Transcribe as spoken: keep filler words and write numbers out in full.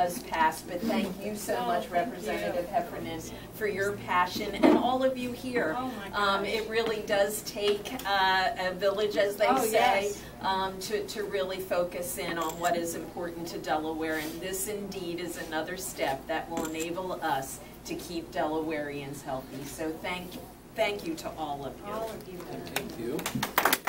does pass, but thank you so Oh, much, thank Representative you. Heffernan, for your passion, and all of you here. Oh my um, gosh. it really does take uh, a village, as they Oh, say, yes. um, to, to really focus in on what is important to Delaware, and this indeed is another step that will enable us to keep Delawareans healthy. So thank, thank you to all of you. All of you. Thank you.